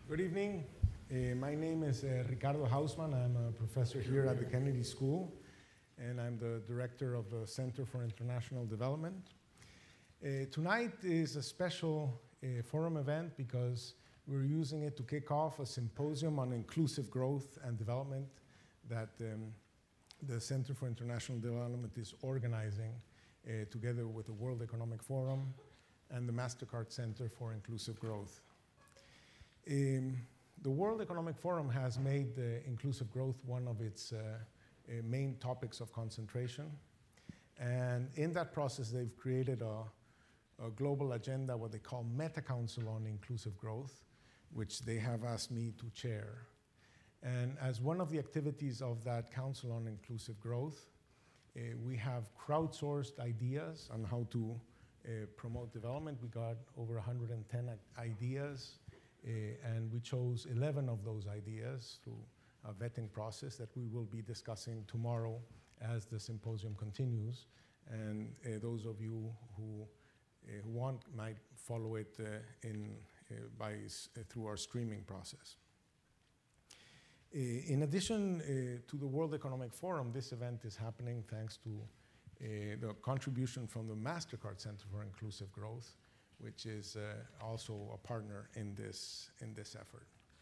Good evening. My name is Ricardo Hausmann. I'm a professor here at the Kennedy School, and I'm the director of the Center for International Development. Tonight is a special forum event because we're using it to kick off a symposium on inclusive growth and development that the Center for International Development is organizing together with the World Economic Forum and the MasterCard Center for Inclusive Growth. The World Economic Forum has made inclusive growth one of its main topics of concentration. And in that process, they've created a global agenda, what they call Meta Council on Inclusive Growth, which they have asked me to chair. And as one of the activities of that Council on Inclusive Growth, we have crowdsourced ideas on how to promote development. We got over 110 ideas. And we chose 11 of those ideas through a vetting process that we will be discussing tomorrow as the symposium continues. And those of you who want might follow it through our streaming process. In addition to the World Economic Forum, this event is happening thanks to the contribution from the MasterCard Center for Inclusive Growth, which is also a partner in this effort.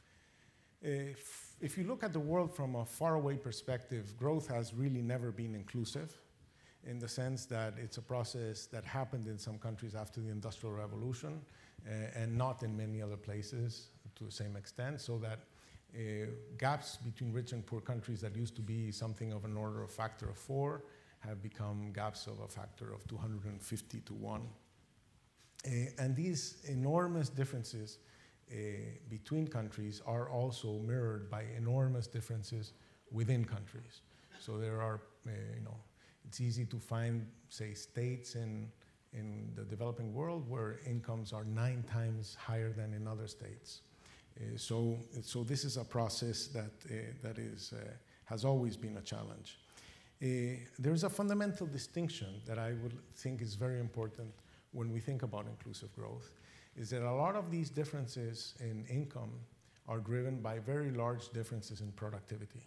If you look at the world from a faraway perspective, growth has really never been inclusive in the sense that it's a process that happened in some countries after the Industrial Revolution and not in many other places to the same extent, so that gaps between rich and poor countries that used to be something of an order of factor of 4 have become gaps of a factor of 250 to 1. And these enormous differences between countries are also mirrored by enormous differences within countries. So there are, it's easy to find, say, states in the developing world where incomes are 9 times higher than in other states. So this is a process that has always been a challenge. There's a fundamental distinction that I would think is very important when we think about inclusive growth, is that a lot of these differences in income are driven by very large differences in productivity.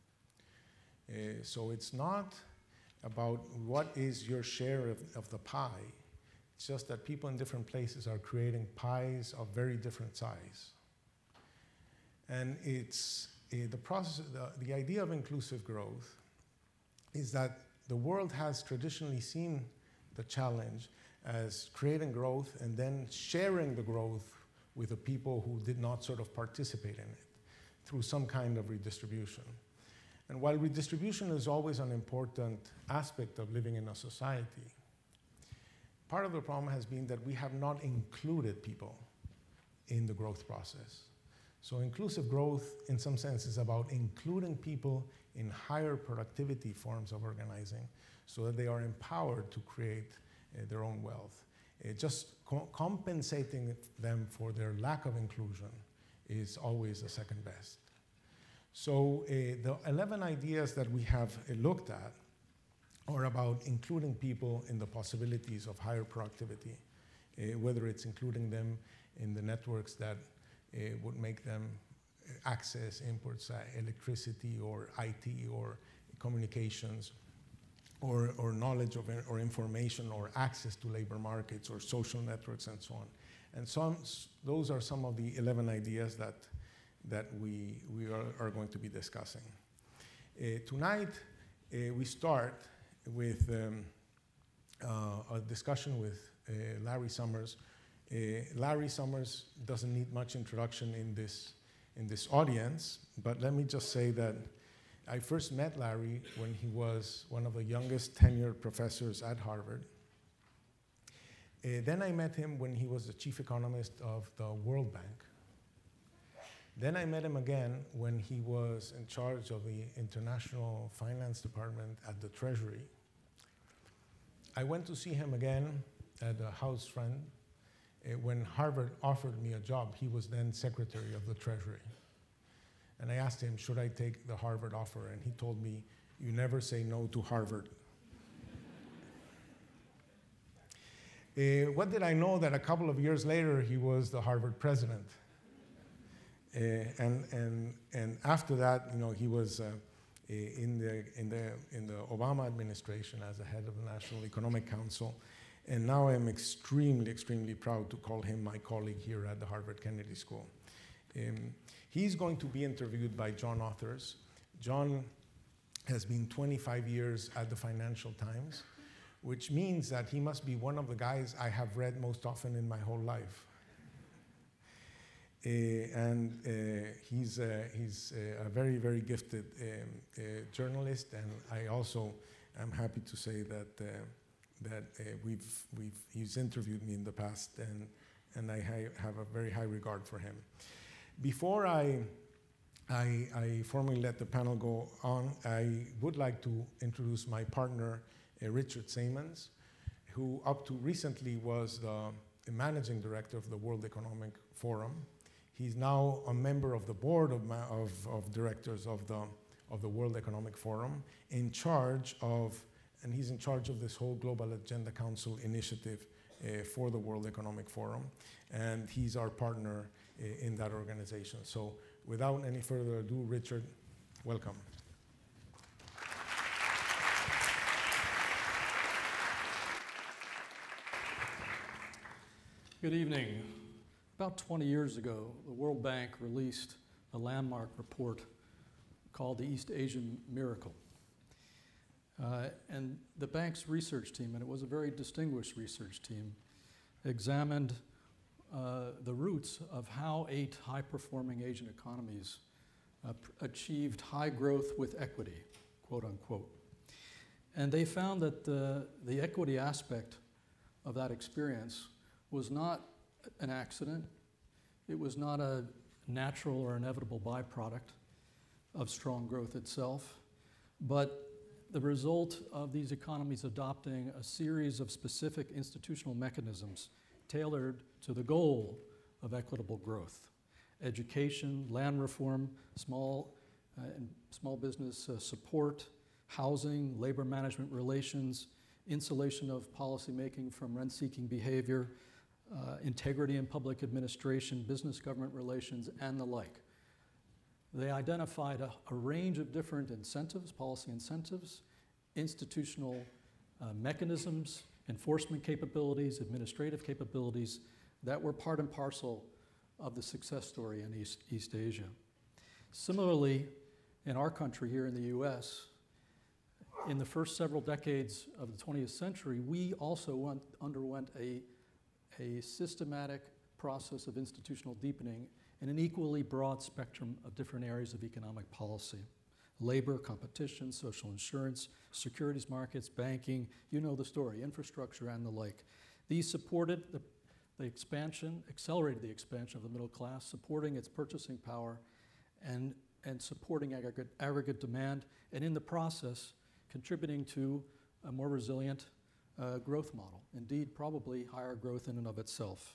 So it's not about what is your share of the pie. It's just that people in different places are creating pies of very different size. And it's the process, the idea of inclusive growth is that the world has traditionally seen the challenge as creating growth and then sharing the growth with the people who did not sort of participate in it through some kind of redistribution. And while redistribution is always an important aspect of living in a society, part of the problem has been that we have not included people in the growth process. So inclusive growth, in some sense, is about including people in higher productivity forms of organizing so that they are empowered to create their own wealth. Just compensating them for their lack of inclusion is always the second best. So the 11 ideas that we have looked at are about including people in the possibilities of higher productivity, whether it's including them in the networks that would make them access imports, electricity or IT or communications, or knowledge of or information or access to labor markets or social networks and so on. And those are some of the 11 ideas that we are going to be discussing. Tonight, we start with a discussion with Larry Summers. Larry Summers doesn't need much introduction in this audience, but let me just say that I first met Larry when he was one of the youngest tenured professors at Harvard. Then I met him when he was the chief economist of the World Bank. Then I met him again when he was in charge of the International Finance Department at the Treasury. I went to see him again at a house friend when Harvard offered me a job. He was then Secretary of the Treasury. And I asked him, should I take the Harvard offer? And he told me, you never say no to Harvard. What did I know that a couple of years later, he was the Harvard president? And after that, you know, he was in the Obama administration as the head of the National Economic Council. And now I'm extremely, extremely proud to call him my colleague here at the Harvard Kennedy School. He's going to be interviewed by John Authers. John has been 25 years at the Financial Times, which means that he must be one of the guys I have read most often in my whole life. He's a very, very gifted journalist, and I also am happy to say that he's interviewed me in the past, and I have a very high regard for him. Before I formally let the panel go on, I would like to introduce my partner, Richard Sammons, who up to recently was the managing director of the World Economic Forum. He's now a member of the board of directors of the World Economic Forum, in charge of, and he's in charge of this whole Global Agenda Council initiative for the World Economic Forum, and he's our partner in that organization. So without any further ado, Richard, welcome. Good evening. About 20 years ago, the World Bank released a landmark report called the East Asian Miracle. And the bank's research team, and it was a very distinguished research team, examined the roots of how 8 high-performing Asian economies achieved high growth with equity, quote unquote. And they found that the equity aspect of that experience was not an accident. It was not a natural or inevitable byproduct of strong growth itself, but the result of these economies adopting a series of specific institutional mechanisms tailored to the goal of equitable growth. Education, land reform, small business support, housing, labor management relations, insulation of policymaking from rent-seeking behavior, integrity in public administration, business government relations, and the like. They identified a range of different incentives, policy incentives, institutional mechanisms, enforcement capabilities, administrative capabilities that were part and parcel of the success story in East Asia. Similarly, in our country here in the US, in the first several decades of the 20th century, we also underwent a systematic process of institutional deepening in an equally broad spectrum of different areas of economic policy. Labor, competition, social insurance, securities markets, banking, you know the story, infrastructure and the like. These supported the expansion, accelerated the expansion of the middle class, supporting its purchasing power and supporting aggregate demand, and in the process, contributing to a more resilient growth model. Indeed, probably higher growth in and of itself.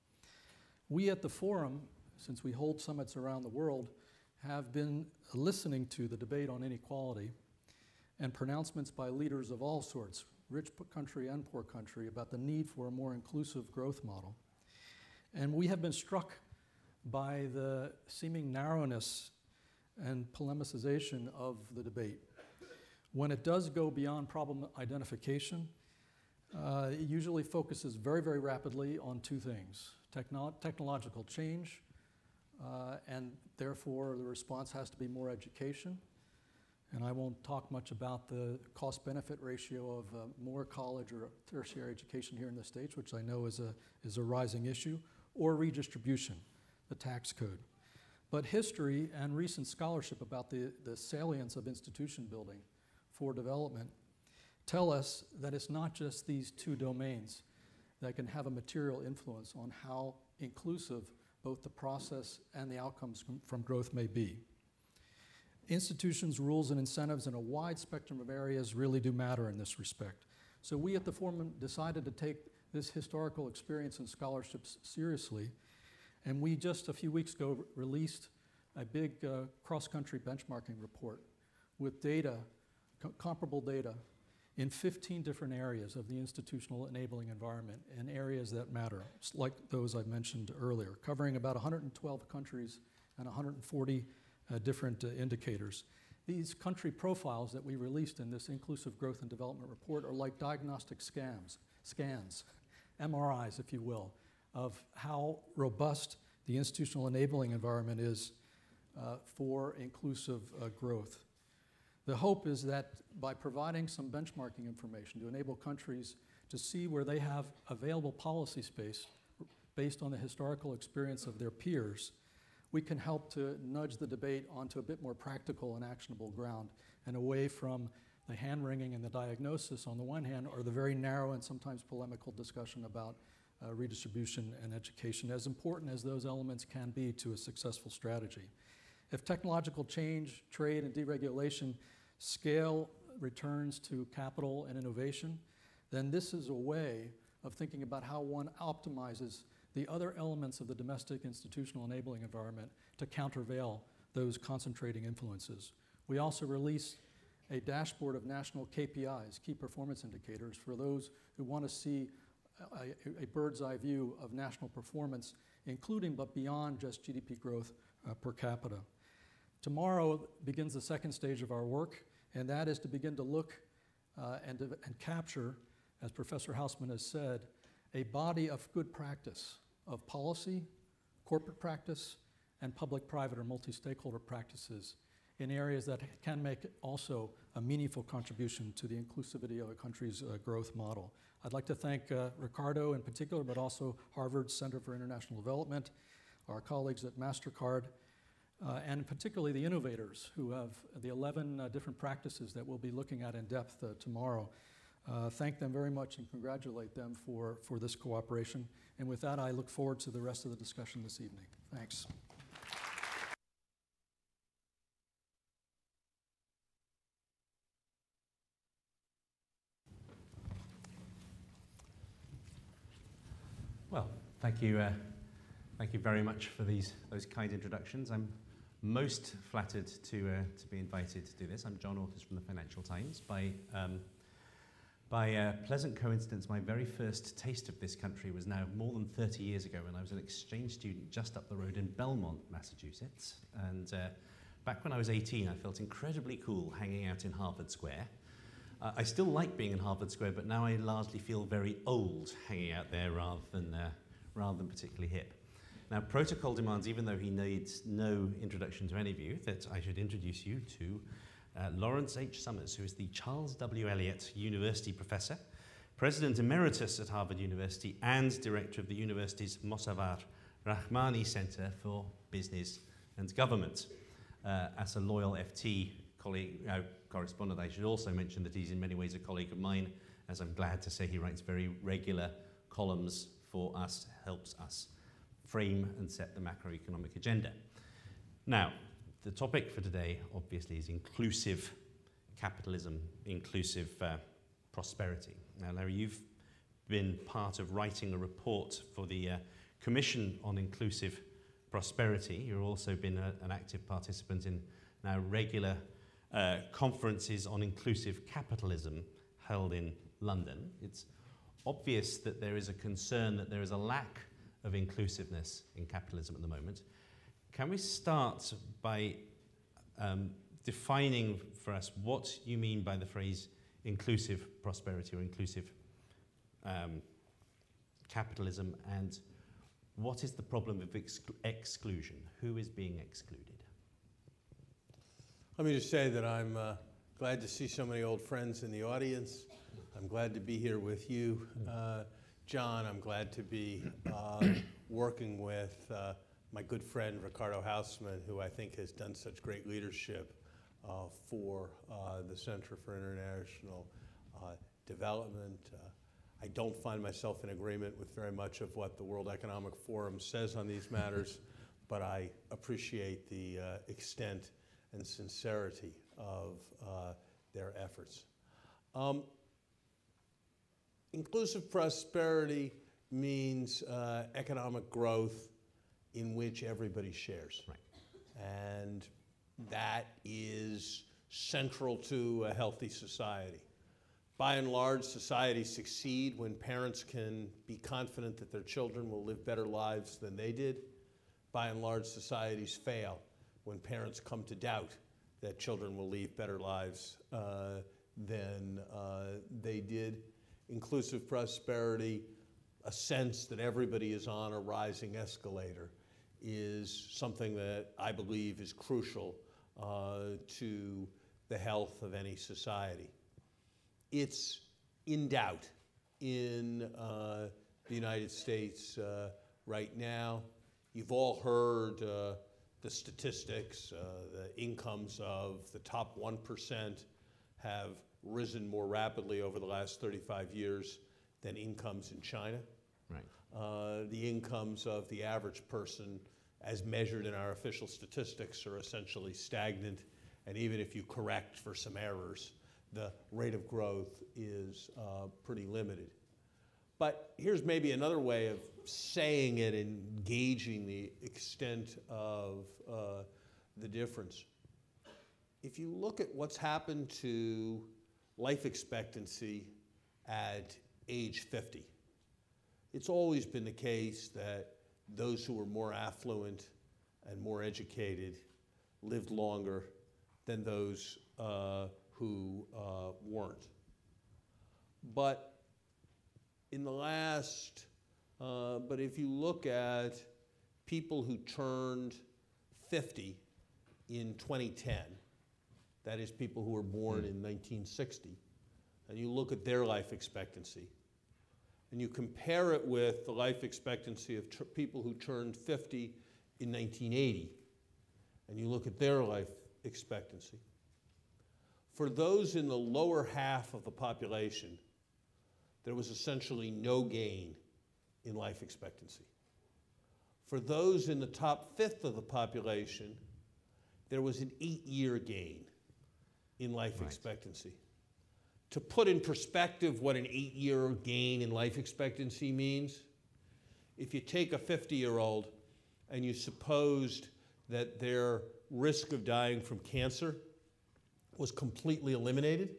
We at the Forum, since we hold summits around the world, have been listening to the debate on inequality and pronouncements by leaders of all sorts, rich country and poor country, about the need for a more inclusive growth model. And we have been struck by the seeming narrowness and polemicization of the debate. When it does go beyond problem identification, it usually focuses very, very rapidly on 2 things: technological change, and therefore the response has to be more education. And I won't talk much about the cost-benefit ratio of more college or tertiary education here in the States, which I know is a rising issue, or redistribution, the tax code. But history and recent scholarship about the salience of institution building for development tell us that it's not just these 2 domains that can have a material influence on how inclusive both the process and the outcomes from growth may be. Institutions, rules, and incentives in a wide spectrum of areas really do matter in this respect. So we at the Forum decided to take this historical experience and scholarships seriously, and we just a few weeks ago released a big cross-country benchmarking report with data, comparable data, in 15 different areas of the institutional enabling environment and areas that matter, like those I mentioned earlier, covering about 112 countries and 140 different indicators. These country profiles that we released in this Inclusive Growth and Development Report are like diagnostic scans, MRIs, if you will, of how robust the institutional enabling environment is for inclusive growth. The hope is that by providing some benchmarking information to enable countries to see where they have available policy space based on the historical experience of their peers, we can help to nudge the debate onto a bit more practical and actionable ground and away from the hand-wringing and the diagnosis on the one hand, or the very narrow and sometimes polemical discussion about redistribution and education, as important as those elements can be to a successful strategy. If technological change, trade, and deregulation scale returns to capital and innovation, then this is a way of thinking about how one optimizes the other elements of the domestic institutional enabling environment to countervail those concentrating influences. We also release a dashboard of national KPIs, key performance indicators, for those who want to see a bird's eye view of national performance, including but beyond just GDP growth per capita. Tomorrow begins the second stage of our work, and that is to begin to look and capture, as Professor Hausman has said, a body of good practice of policy, corporate practice, and public-private or multi-stakeholder practices in areas that can make also a meaningful contribution to the inclusivity of a country's growth model. I'd like to thank Ricardo in particular, but also Harvard's Center for International Development, our colleagues at MasterCard, and particularly the innovators who have the 11 different practices that we'll be looking at in depth tomorrow. Thank them very much and congratulate them for this cooperation. And with that, I look forward to the rest of the discussion this evening. Thanks. Well, thank you very much for those kind introductions. I'm most flattered to be invited to do this. I'm John Authers from the Financial Times. By a pleasant coincidence, my very first taste of this country was now more than 30 years ago when I was an exchange student just up the road in Belmont, Massachusetts. And back when I was 18, I felt incredibly cool hanging out in Harvard Square. I still like being in Harvard Square, but now I largely feel very old hanging out there rather than particularly hip. Now, protocol demands, even though he needs no introduction to any of you, that I should introduce you to Lawrence H. Summers, who is the Charles W. Eliot University Professor, President Emeritus at Harvard University, and Director of the university's Mossavar Rahmani Center for Business and Government. As a loyal FT correspondent, I should also mention that he's in many ways a colleague of mine, as I'm glad to say he writes very regular columns for us, helps us frame and set the macroeconomic agenda. Now, the topic for today, obviously, is inclusive capitalism, inclusive prosperity. Now, Larry, you've been part of writing a report for the Commission on Inclusive Prosperity. You've also been an active participant in now regular conferences on inclusive capitalism held in London. It's obvious that there is a concern that there is a lack of inclusiveness in capitalism at the moment. Can we start by defining for us what you mean by the phrase inclusive prosperity or inclusive capitalism, and what is the problem of exclusion? Who is being excluded? Let me just say that I'm glad to see so many old friends in the audience. I'm glad to be here with you, John. I'm glad to be working with my good friend Ricardo Hausman, who I think has done such great leadership for the Center for International Development. I don't find myself in agreement with very much of what the World Economic Forum says on these matters, but I appreciate the extent and sincerity of their efforts. Inclusive prosperity means economic growth in which everybody shares. Right. And that is central to a healthy society. By and large, societies succeed when parents can be confident that their children will live better lives than they did. by and large, societies fail when parents come to doubt that children will lead better lives than they did. Inclusive prosperity, a sense that everybody is on a rising escalator, is something that I believe is crucial to the health of any society. It's in doubt in the United States right now. You've all heard the statistics. The incomes of the top 1% have risen more rapidly over the last 35 years than incomes in China. Right. The incomes of the average person, as measured in our official statistics, are essentially stagnant. And even if you correct for some errors, the rate of growth is pretty limited. But here's maybe another way of saying it and gauging the extent of the difference. If you look at what's happened to life expectancy at age 50, it's always been the case that those who were more affluent and more educated lived longer than those who weren't. But in the last, but if you look at people who turned 50 in 2010, that is people who were born in 1960, and you look at their life expectancy, and you compare it with the life expectancy of people who turned 50 in 1980, and you look at their life expectancy. For those in the lower half of the population, there was essentially no gain in life expectancy. For those in the top fifth of the population, there was an 8-year gain in life expectancy. To put in perspective what an 8-year gain in life expectancy means, if you take a 50-year-old and you supposed that their risk of dying from cancer was completely eliminated,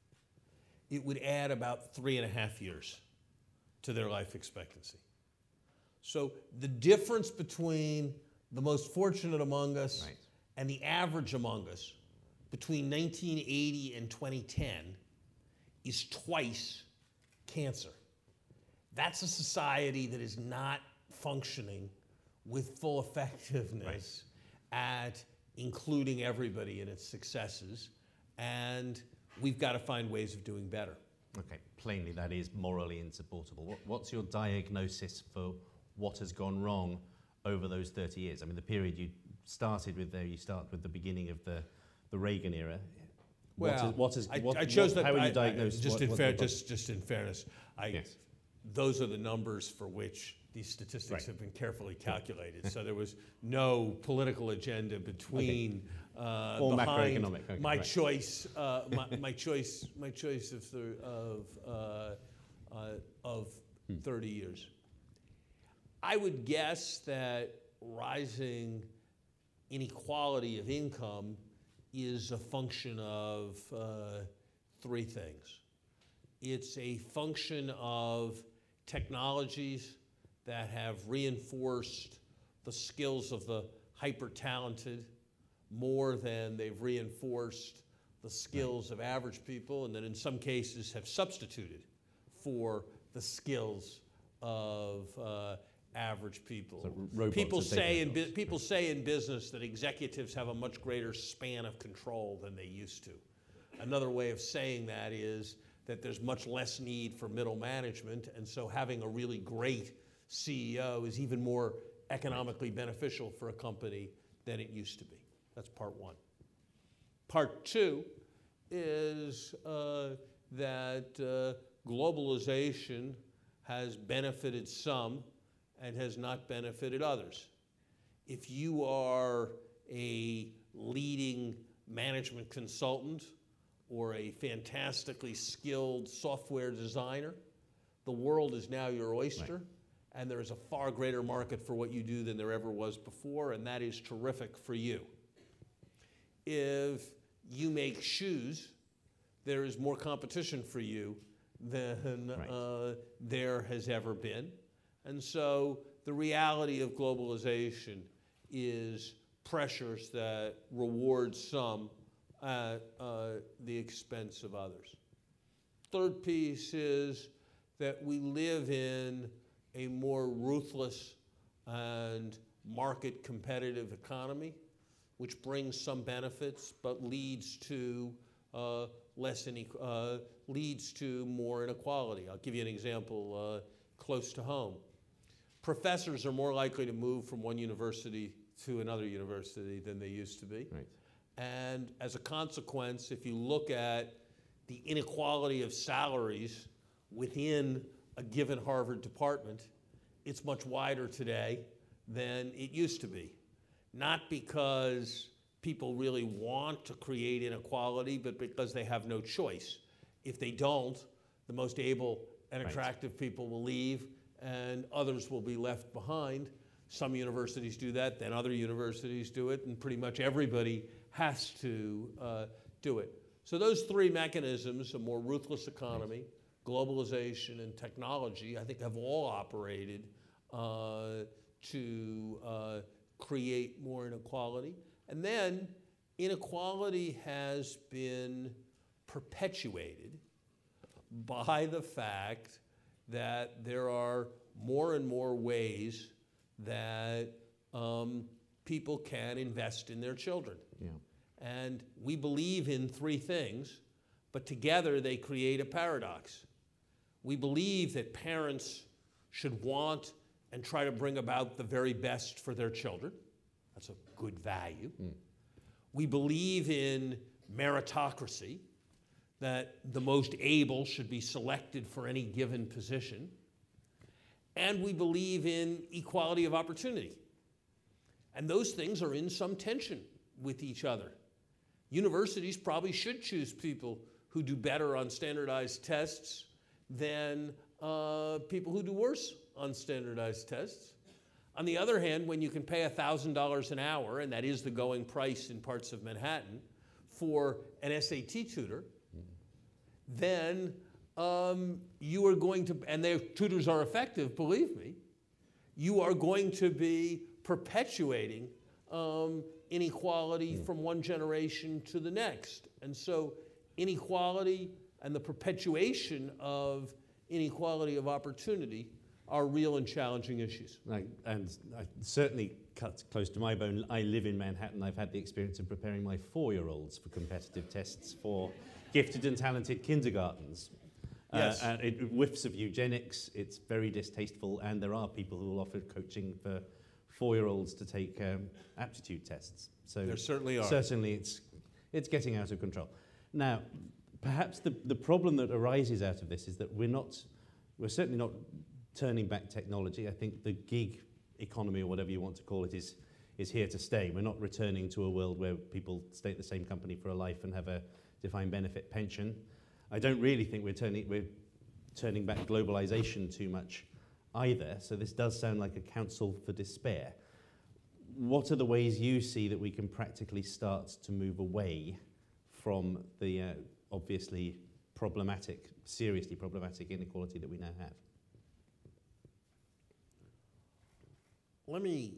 it would add about 3.5 years to their life expectancy. So the difference between the most fortunate among us and the average among us between 1980 and 2010 is twice cancer. That's a society that is not functioning with full effectiveness at including everybody in its successes, and we've got to find ways of doing better. Okay, plainly that is morally insupportable. What's your diagnosis for what has gone wrong over those 30 years? I mean, the period you started with there, you start with the beginning of the Reagan era. Well, I chose that. How would you diagnose? Just in fairness, those are the numbers for which these statistics have been carefully calculated. So there was no political agenda between behind my choice, my choice of 30 years. I would guess that rising inequality of income is a function of three things. It's a function of technologies that have reinforced the skills of the hyper-talented more than they've reinforced the skills of average people, and that in some cases have substituted for the skills of average people. So people say in business that executives have a much greater span of control than they used to. Another way of saying that is that there's much less need for middle management, and so having a really great CEO is even more economically beneficial for a company than it used to be. That's part one. Part two is that globalization has benefited some and has not benefited others. If you are a leading management consultant or a fantastically skilled software designer, the world is now your oyster, and there is a far greater market for what you do than there ever was before, and that is terrific for you. If you make shoes, there is more competition for you than there has ever been. And so the reality of globalization is pressures that reward some at the expense of others. Third piece is that we live in a more ruthless and market competitive economy, which brings some benefits but leads to leads to more inequality. I'll give you an example close to home. Professors are more likely to move from one university to another university than they used to be. Right. And as a consequence, if you look at the inequality of salaries within a given Harvard department, it's much wider today than it used to be. Not because people really want to create inequality, but because they have no choice. If they don't, the most able and attractive people will leave and others will be left behind. Some universities do that, then other universities do it, and pretty much everybody has to do it. So those three mechanisms, a more ruthless economy, globalization, and technology, I think have all operated to create more inequality. And then inequality has been perpetuated by the fact that there are more and more ways that people can invest in their children. Yeah. And we believe in three things, but together they create a paradox. We believe that parents should want and try to bring about the very best for their children. That's a good value. We believe in meritocracy, that the most able should be selected for any given position. And we believe in equality of opportunity. And those things are in some tension with each other. Universities probably should choose people who do better on standardized tests than people who do worse on standardized tests. On the other hand, when you can pay $1,000 an hour, and that is the going price in parts of Manhattan, for an SAT tutor, then you are going to, and their tutors are effective, believe me, you are going to be perpetuating inequality from one generation to the next. And so inequality and the perpetuation of inequality of opportunity are real and challenging issues. And I certainly cuts close to my bone. I live in Manhattan. I've had the experience of preparing my 4-year-olds for competitive tests for gifted and talented kindergartens. Yes. And it whiffs of eugenics. It's very distasteful, and there are people who will offer coaching for 4-year-olds to take aptitude tests. So there certainly are. Certainly, it's getting out of control. Now, perhaps the problem that arises out of this is that we're certainly not turning back technology. I think the gig economy, or whatever you want to call it, is here to stay. We're not returning to a world where people stay at the same company for a life and have a defined benefit pension. I don't really think we're turning back globalization too much either. So this does sound like a counsel for despair. What are the ways you see that we can practically start to move away from the obviously problematic, seriously problematic inequality that we now have? Let me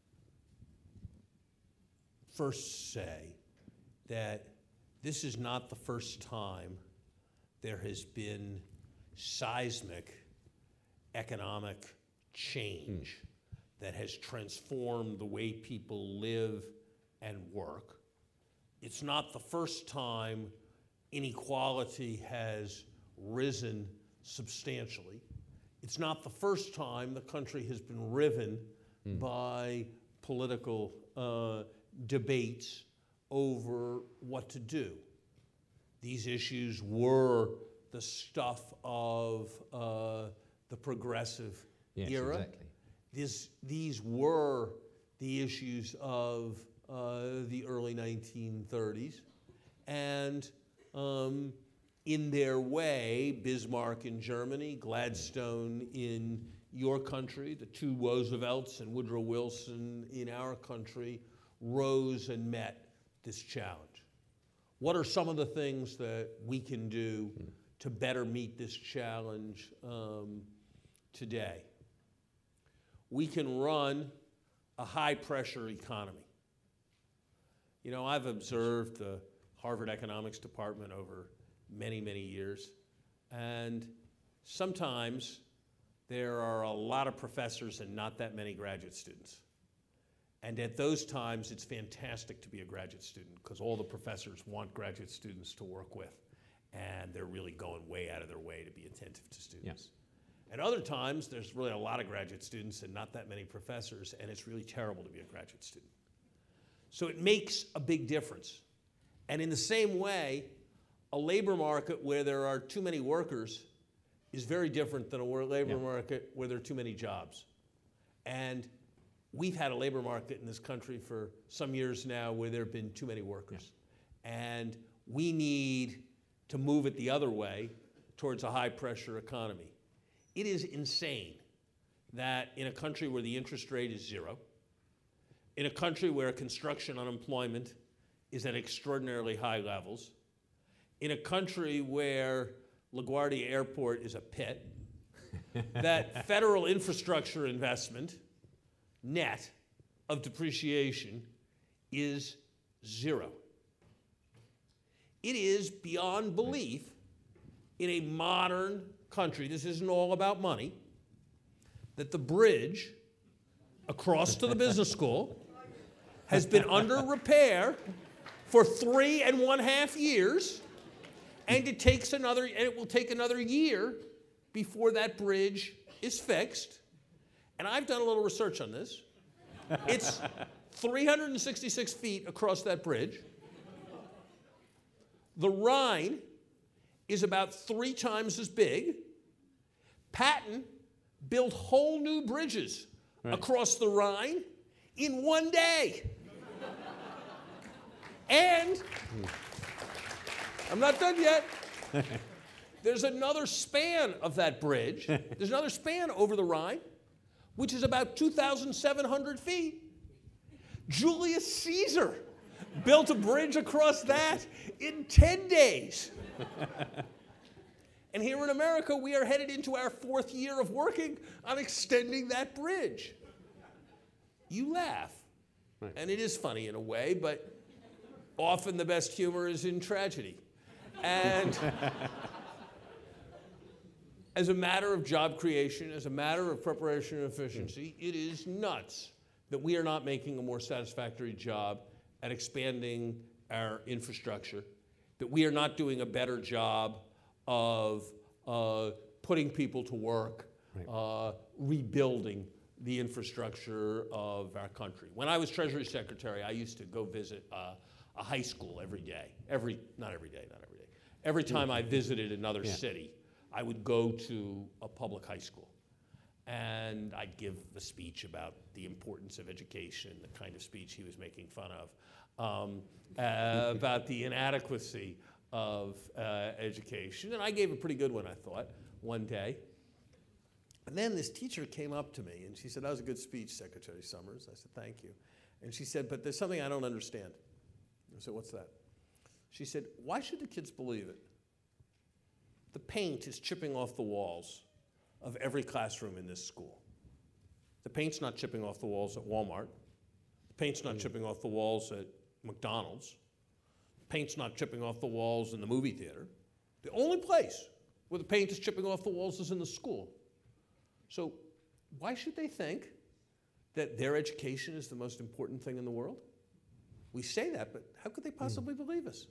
first say that this is not the first time there has been seismic economic change that has transformed the way people live and work. It's not the first time inequality has risen substantially. It's not the first time the country has been riven by political debates over what to do. These issues were the stuff of the progressive era. Exactly. These were the issues of the early 1930s. And in their way, Bismarck in Germany, Gladstone in your country, the two Roosevelts and Woodrow Wilson in our country rose and met this challenge. What are some of the things that we can do to better meet this challenge today? We can run a high-pressure economy. You know, I've observed the Harvard Economics Department over many, many years, and sometimes there are a lot of professors and not that many graduate students. And at those times, it's fantastic to be a graduate student because all the professors want graduate students to work with, and they're really going way out of their way to be attentive to students. Yeah. At other times, there's really a lot of graduate students and not that many professors, and it's really terrible to be a graduate student. So it makes a big difference. And in the same way, a labor market where there are too many workers is very different than a labor market where there are too many jobs. And we've had a labor market in this country for some years now where there have been too many workers. Yeah. And we need to move it the other way towards a high-pressure economy. It is insane that in a country where the interest rate is 0, in a country where construction unemployment is at extraordinarily high levels, in a country where LaGuardia Airport is a pit, that federal infrastructure investment, net of depreciation, is 0. It is beyond belief in a modern country, this isn't all about money, that the bridge across to the business school has been under repair for 3.5 years, and it will take another year before that bridge is fixed. And I've done a little research on this. It's 366 feet across that bridge. The Rhine is about 3 times as big. Patton built whole new bridges across the Rhine in 1 day. And I'm not done yet. There's another span of that bridge. There's another span over the Rhine, which is about 2,700 feet. Julius Caesar built a bridge across that in 10 days. And here in America, we are headed into our 4th year of working on extending that bridge. You laugh, and it is funny in a way, but often the best humor is in tragedy. And as a matter of job creation, as a matter of preparation and efficiency, it is nuts that we are not making a more satisfactory job at expanding our infrastructure, that we are not doing a better job of putting people to work, rebuilding the infrastructure of our country. When I was Treasury Secretary, I used to go visit a high school every day. Not every day. Every time I visited another city, I would go to a public high school. And I'd give a speech about the importance of education, the kind of speech he was making fun of, about the inadequacy of education. And I gave a pretty good one, I thought, one day. And then this teacher came up to me, and she said, "That was a good speech, Secretary Summers." I said, "Thank you." And she said, "But there's something I don't understand." I said, "What's that?" She said, "Why should the kids believe it? The paint is chipping off the walls of every classroom in this school. The paint's not chipping off the walls at Walmart. The paint's not chipping off the walls at McDonald's. The paint's not chipping off the walls in the movie theater. The only place where the paint is chipping off the walls is in the school. So why should they think that their education is the most important thing in the world? We say that, but how could they possibly believe us?"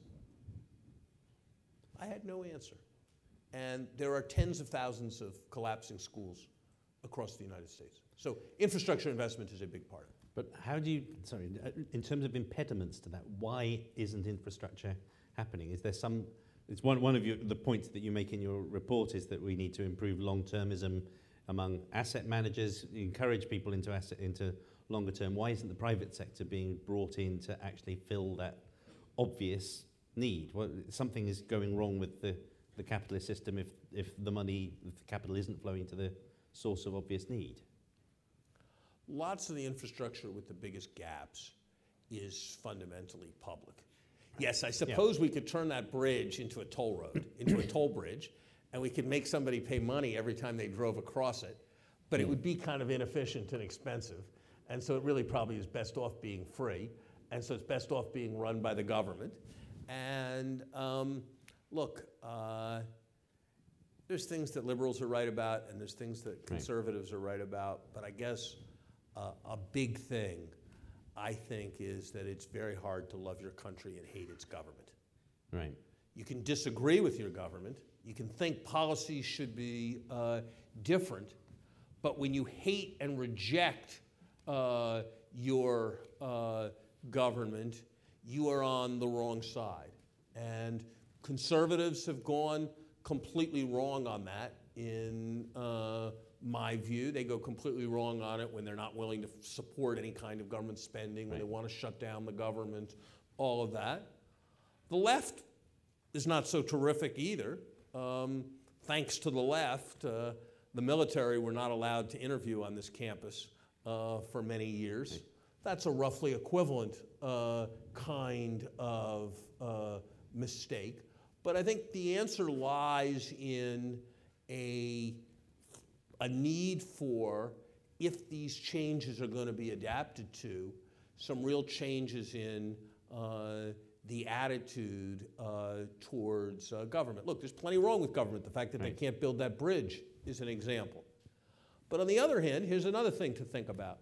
I had no answer. And there are tens of thousands of collapsing schools across the United States. So infrastructure investment is a big part of it. But how do you, in terms of impediments to that, why isn't infrastructure happening? Is there some, it's one of the points that you make in your report is that we need to improve long-termism among asset managers, encourage people into longer term. Why isn't the private sector being brought in to actually fill that obvious need? Well, something is going wrong with the capitalist system if the capital isn't flowing to the source of obvious need. Lots of the infrastructure with the biggest gaps is fundamentally public. Yes, I suppose we could turn that bridge into a toll road, into a toll bridge, and we could make somebody pay money every time they drove across it, but it would be kind of inefficient and expensive. And so it really probably is best off being free. And so it's best off being run by the government. And look, there's things that liberals are right about, and there's things that conservatives are right about. But I guess a big thing, I think, is that it's very hard to love your country and hate its government. Right. You can disagree with your government. You can think policies should be different. But when you hate and reject your government, you are on the wrong side. And conservatives have gone completely wrong on that in my view. They go completely wrong on it when they're not willing to support any kind of government spending, when they want to shut down the government, all of that. The left is not so terrific either. Thanks to the left, the military were not allowed to interview on this campus for many years. That's a roughly equivalent kind of mistake. But I think the answer lies in a need for, if these changes are going to be adapted to, some real changes in the attitude towards government. Look, there's plenty wrong with government. The fact that they can't build that bridge is an example. But on the other hand, here's another thing to think about.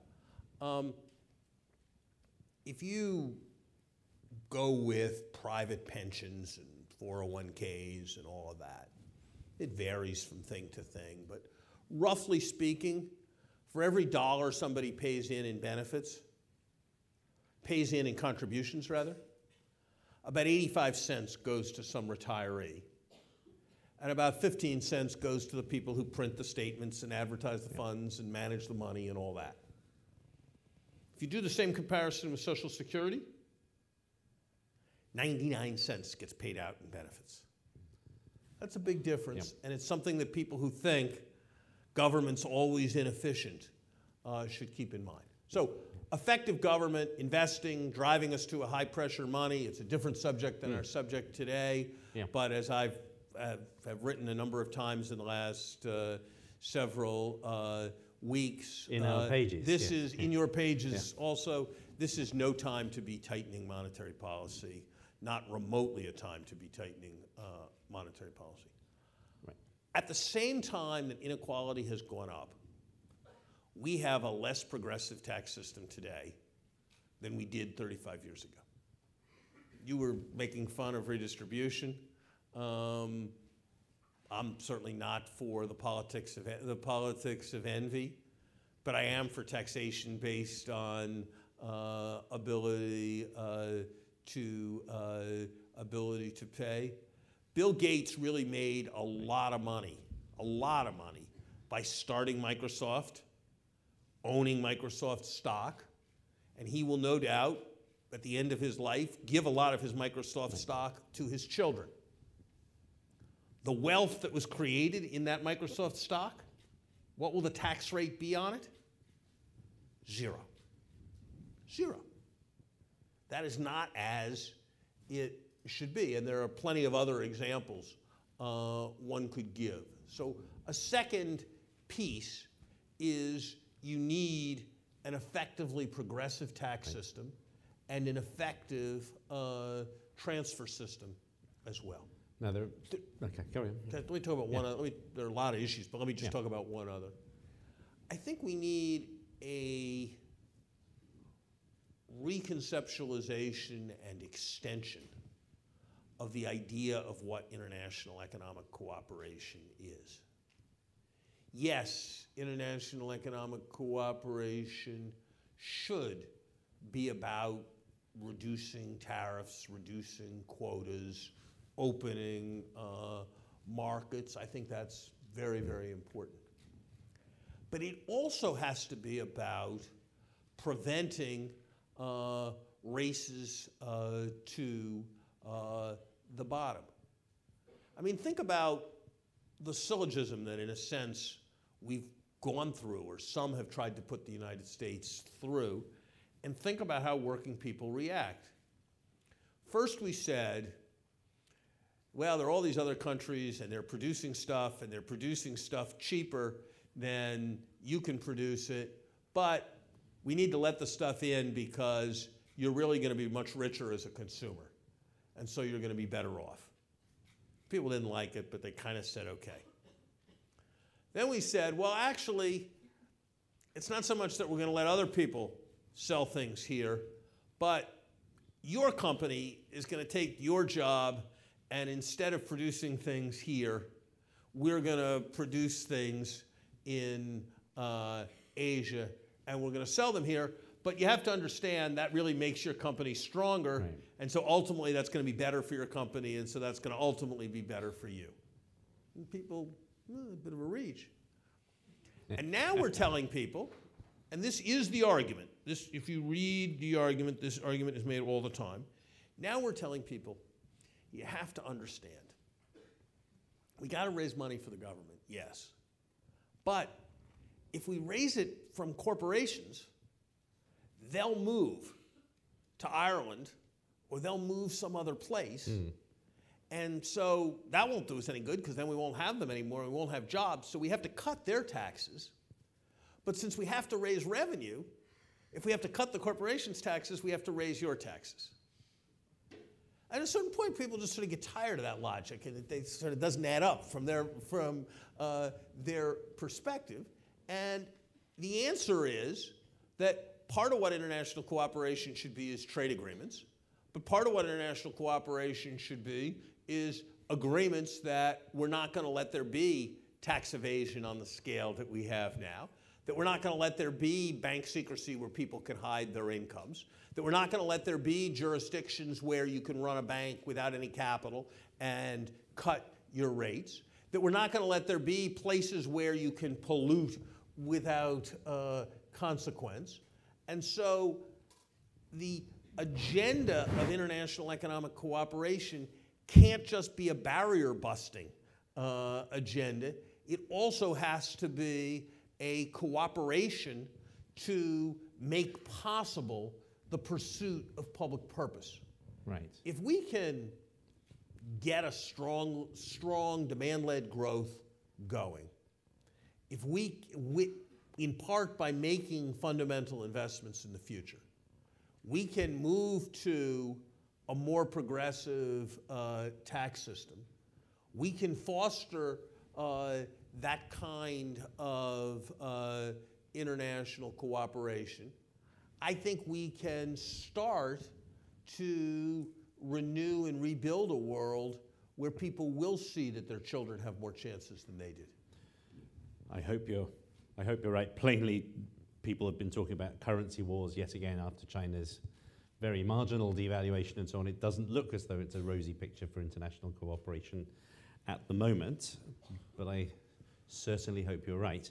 If you go with private pensions and 401ks and all of that, it varies from thing to thing, but roughly speaking, for every dollar somebody pays in benefits, pays in contributions rather, about 85 cents goes to some retiree, and about 15 cents goes to the people who print the statements and advertise the funds and manage the money and all that. If you do the same comparison with Social Security, 99 cents gets paid out in benefits. That's a big difference, and it's something that people who think government's always inefficient should keep in mind. So effective government, investing, driving us to a high-pressure money, it's a different subject than our subject today, but as I've written a number of times in the last several weeks. In our pages. This is, in your pages also, this is no time to be tightening monetary policy, not remotely a time to be tightening monetary policy. Right. At the same time that inequality has gone up, we have a less progressive tax system today than we did 35 years ago. You were making fun of redistribution. I'm certainly not for the politics of envy, but I am for taxation based on ability to pay. Bill Gates really made a lot of money by starting Microsoft, owning Microsoft stock, and he will no doubt, at the end of his life, give a lot of his Microsoft stock to his children. The wealth that was created in that Microsoft stock, what will the tax rate be on it? 0. 0. That is not as it should be, and there are plenty of other examples one could give. So a second piece is you need an effectively progressive tax system and an effective transfer system as well. No, okay, carry on. Let me talk about one other. There are a lot of issues, but let me just talk about one other. I think we need a reconceptualization and extension of the idea of what international economic cooperation is. Yes, international economic cooperation should be about reducing tariffs, reducing quotas, opening markets. I think that's very, very important. But it also has to be about preventing races to the bottom. I mean, think about the syllogism that, in a sense, we've gone through, or some have tried to put the United States through, and think about how working people react. First, we said, well, there are all these other countries, and they're producing stuff cheaper than you can produce it, but we need to let the stuff in because you're really going to be much richer as a consumer. And so you're going to be better off. People didn't like it, but they kind of said, okay. Then we said, well, actually, it's not so much that we're going to let other people sell things here, but your company is going to take your job, and instead of producing things here, we're going to produce things in Asia, and we're going to sell them here. But you have to understand that really makes your company stronger, Right. and so ultimately that's going to be better for your company, and so that's going to ultimately be better for you. And people, a bit of a reach. And now we're telling people, and this is the argument. This, if you read the argument, this argument is made all the time. Now we're telling people, you have to understand. We got to raise money for the government, yes. But if we raise it from corporations, they'll move to Ireland or they'll move some other place. And so that won't do us any good because then we won't have them anymore and we won't have jobs. So we have to cut their taxes. But since we have to raise revenue, if we have to cut the corporation's taxes, we have to raise your taxes. At a certain point, people just sort of get tired of that logic, and it sort of doesn't add up from their perspective. And the answer is that part of what international cooperation should be is trade agreements, but part of what international cooperation should be is agreements that we're not going to let there be tax evasion on the scale that we have now, that we're not going to let there be bank secrecy where people can hide their incomes, that we're not going to let there be jurisdictions where you can run a bank without any capital and cut your rates, that we're not going to let there be places where you can pollute without consequence. And so the agenda of international economic cooperation can't just be a barrier-busting agenda. It also has to be a cooperation to make possible the pursuit of public purpose. Right. If we can get a strong demand-led growth going, if we, in part by making fundamental investments in the future, we can move to a more progressive tax system, we can foster that kind of international cooperation, I think we can start to renew and rebuild a world where people will see that their children have more chances than they did. I hope you're right. Plainly, people have been talking about currency wars yet again after China's very marginal devaluation and so on. It doesn't look as though it's a rosy picture for international cooperation at the moment, but I certainly hope you're right.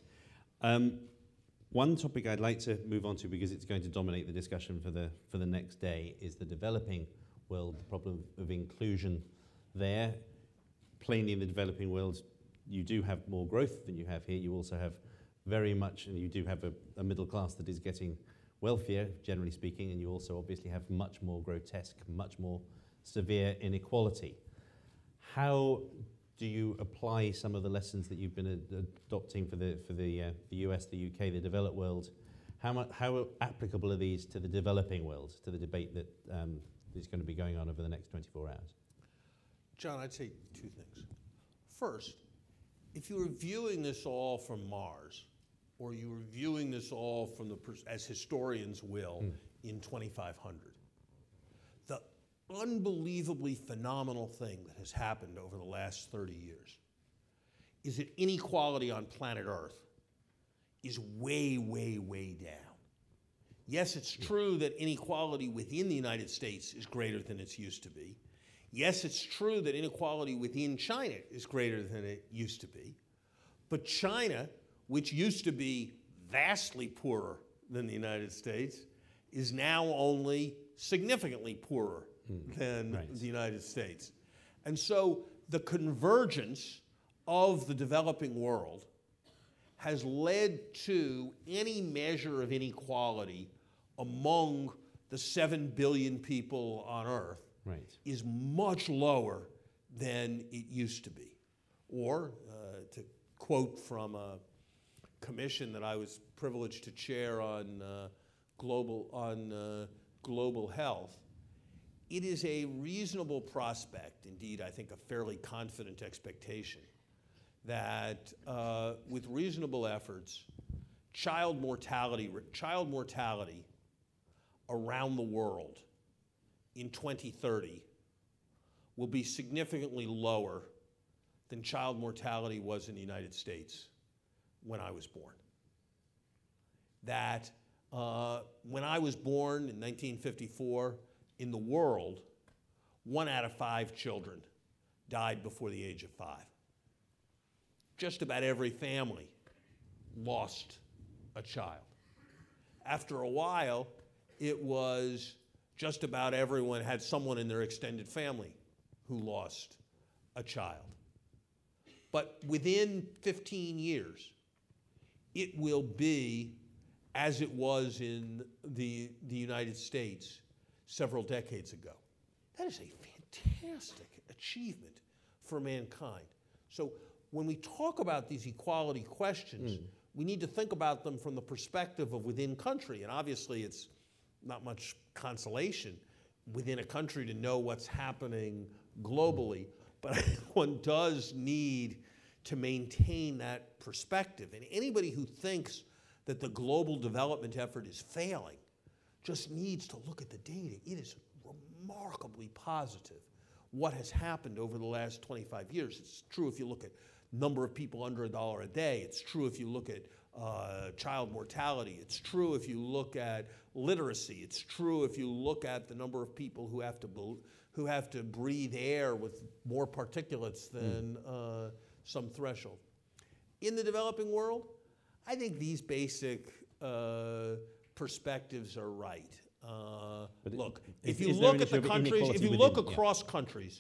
One topic I'd like to move on to, because it's going to dominate the discussion for the next day, is the developing world, the problem of inclusion there. Plainly, in the developing world, you do have more growth than you have here. You also have very much, and you do have a middle class that is getting wealthier, generally speaking, and you also obviously have much more grotesque, much more severe inequality. How do you apply some of the lessons that you've been adopting for the US, the UK, the developed world? How applicable are these to the developing world, to the debate that is going to be going on over the next 24 hours? John, I'd say two things. First, if you were viewing this all from Mars, or you were viewing this all from as historians will, in 2500, the unbelievably phenomenal thing that has happened over the last 30 years is that inequality on planet Earth is way, way, way down. Yes, it's true that inequality within the United States is greater than it used to be. Yes, it's true that inequality within China is greater than it used to be. But China, which used to be vastly poorer than the United States, is now only significantly poorer than the United States. And so the convergence of the developing world has led to any measure of inequality among the 7 billion people on Earth is much lower than it used to be. Or, to quote from a commission that I was privileged to chair on global health, it is a reasonable prospect, indeed I think a fairly confident expectation, that with reasonable efforts, child mortality around the world in 2030 will be significantly lower than child mortality was in the United States when I was born. That when I was born in 1954, in the world, 1 out of 5 children died before the age of 5. Just about every family lost a child. After a while, it was just about everyone had someone in their extended family who lost a child. But within 15 years, it will be as it was in the United States several decades ago. That is a fantastic achievement for mankind. So when we talk about these equality questions, we need to think about them from the perspective of within country. And obviously it's not much consolation within a country to know what's happening globally, but one does need to maintain that perspective. And anybody who thinks that the global development effort is failing just needs to look at the data. It is remarkably positive what has happened over the last 25 years. It's true if you look at number of people under $1 a day. It's true if you look at child mortality. It's true if you look at literacy. It's true if you look at the number of people who have to breathe air with more particulates than some threshold. In the developing world, I think these basic perspectives are right. Look, if you look at the countries, if you look across countries,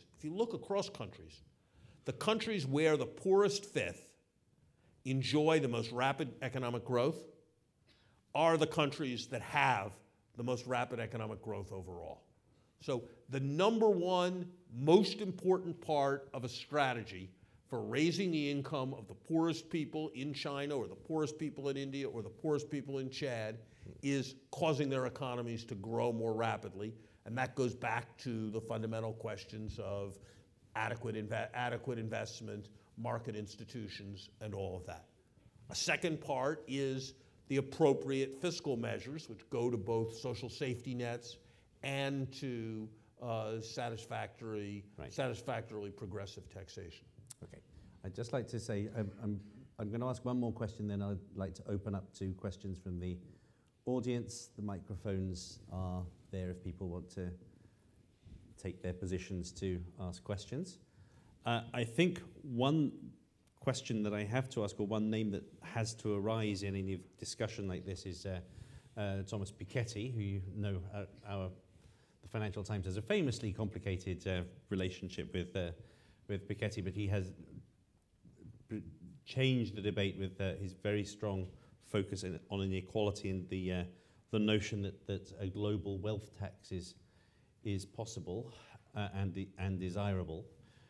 the countries where the poorest fifth enjoy the most rapid economic growth are the countries that have the most rapid economic growth overall. So the number one most important part of a strategy for raising the income of the poorest people in China or the poorest people in India or the poorest people in Chad is causing their economies to grow more rapidly. And that goes back to the fundamental questions of adequate investment, market institutions, and all of that. A second part is the appropriate fiscal measures, which go to both social safety nets and to satisfactorily progressive taxation. Okay, I'd just like to say, I'm going to ask one more question, then I'd like to open up to questions from the audience. The microphones are there if people want to take their positions to ask questions. I think one question that I have to ask, or one name that has to arise in any discussion like this, is Thomas Piketty, who you know, the Financial Times has a famously complicated relationship with Piketty, but he has changed the debate with his very strong focus on inequality and the notion that a global wealth tax is possible and desirable.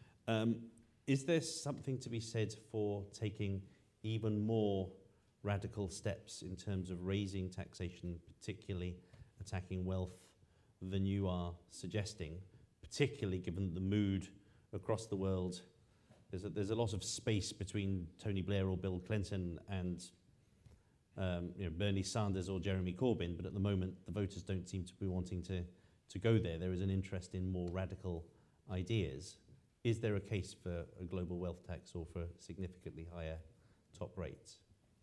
Is there something to be said for taking even more radical steps in terms of raising taxation, particularly attacking wealth, than you are suggesting, particularly given the mood across the world? There's a lot of space between Tony Blair or Bill Clinton and Bernie Sanders or Jeremy Corbyn, but at the moment the voters don't seem to be wanting to go there. There is an interest in more radical ideas. Is there a case for a global wealth tax or for significantly higher top rates?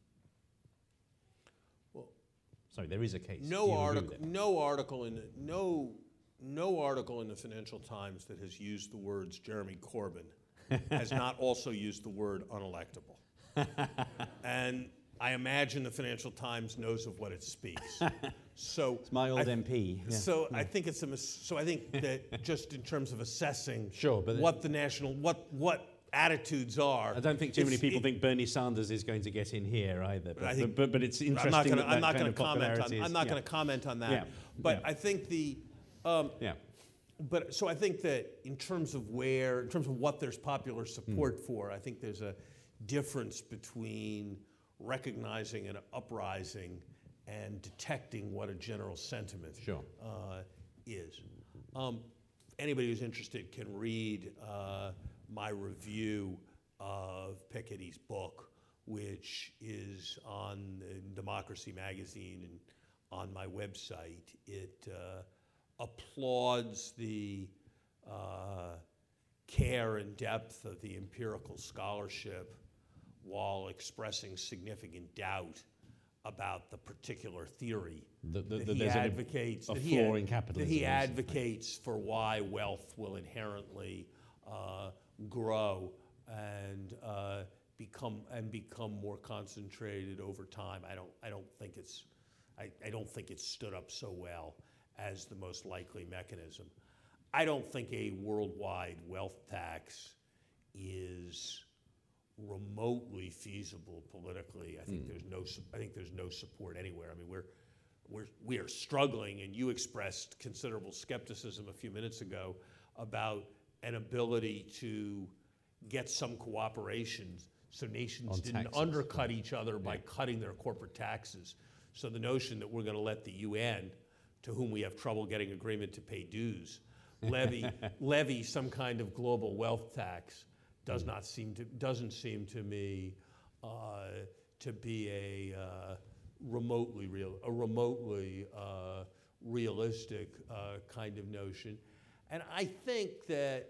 Well, sorry, there is a case. No article in the Financial Times that has used the words Jeremy Corbyn has not also used the word unelectable. And I imagine the Financial Times knows of what it speaks. So it's my old MP. Yeah. So I think I think that just in terms of assessing but what the national what attitudes are. I don't think too many people think Bernie Sanders is going to get in here either. But, but it's interesting. I'm not going to comment on that. Yeah. But I think But so I think that in terms of what there's popular support for, I think there's a difference between recognizing an uprising and detecting what a general sentiment Sure. is. Anybody who's interested can read my review of Piketty's book, which is on Democracy Magazine and on my website. It applauds the care and depth of the empirical scholarship while expressing significant doubt about the particular theory that he advocates. A flaw in capitalism. That he advocates for why wealth will inherently grow and become more concentrated over time. I don't think it's stood up so well as the most likely mechanism. I don't think a worldwide wealth tax is remotely feasible politically. I think there's no support anywhere. I mean, we are struggling, and you expressed considerable skepticism a few minutes ago about an ability to get some cooperation so nations didn't undercut each other by cutting their corporate taxes. So the notion that we're going to let the UN, to whom we have trouble getting agreement to pay dues, levy some kind of global wealth tax doesn't seem to me to be a remotely realistic kind of notion. And I think that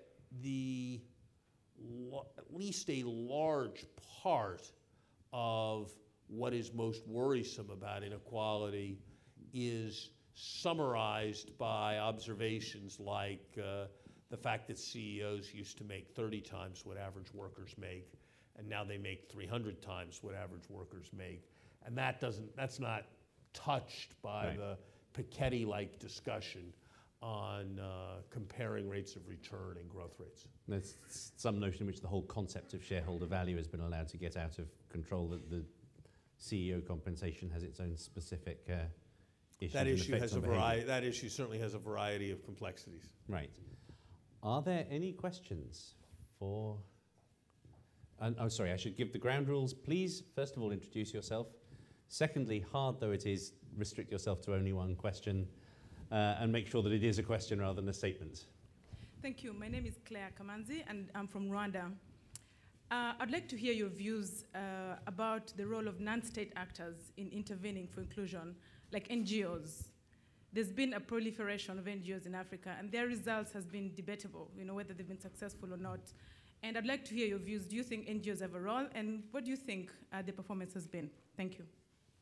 at least a large part of what is most worrisome about inequality is summarized by observations like the fact that CEOs used to make 30 times what average workers make, and now they make 300 times what average workers make. And that's not touched by the Piketty-like discussion on comparing rates of return and growth rates. There's some notion in which the whole concept of shareholder value has been allowed to get out of control, that the CEO compensation has its own specific issues. That issue certainly has a variety of complexities. Right. Are there any questions for... oh, sorry, I should give the ground rules. Please, first of all, introduce yourself. Secondly, hard though it is, restrict yourself to only one question, and make sure that it is a question rather than a statement. Thank you. My name is Claire Kamanzi, and I'm from Rwanda. I'd like to hear your views about the role of non-state actors in intervening for inclusion, like NGOs. There's been a proliferation of NGOs in Africa, and their results has been debatable, whether they've been successful or not. And I'd like to hear your views. Do you think NGOs have a role, and what do you think their performance has been? Thank you.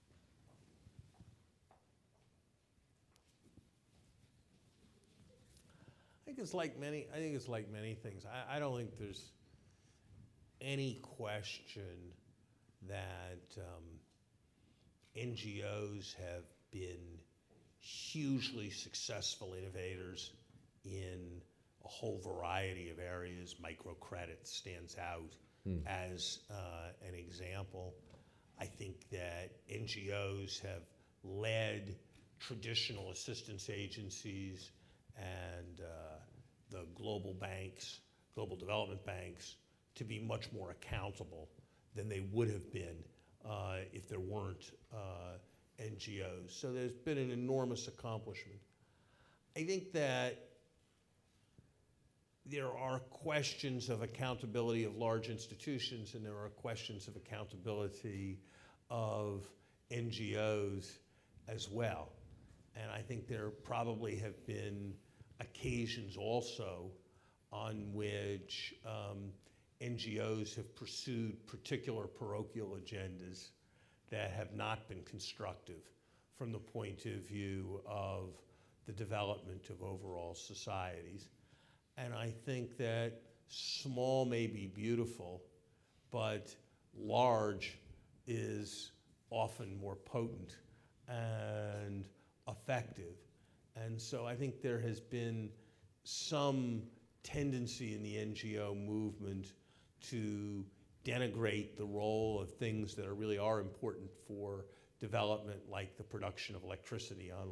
I think it's like many things. I don't think there's any question that NGOs have been hugely successful innovators in a whole variety of areas. Microcredit stands out as an example. I think that NGOs have led traditional assistance agencies and the global banks, global development banks, to be much more accountable than they would have been if there weren't NGOs. So there's been an enormous accomplishment. I think that there are questions of accountability of large institutions, and there are questions of accountability of NGOs as well. And I think there probably have been occasions also on which NGOs have pursued particular parochial agendas that have not been constructive from the point of view of the development of overall societies. And I think that small may be beautiful, but large is often more potent and effective. And so I think there has been some tendency in the NGO movement to denigrate the role of things that really are important for development, like the production of electricity on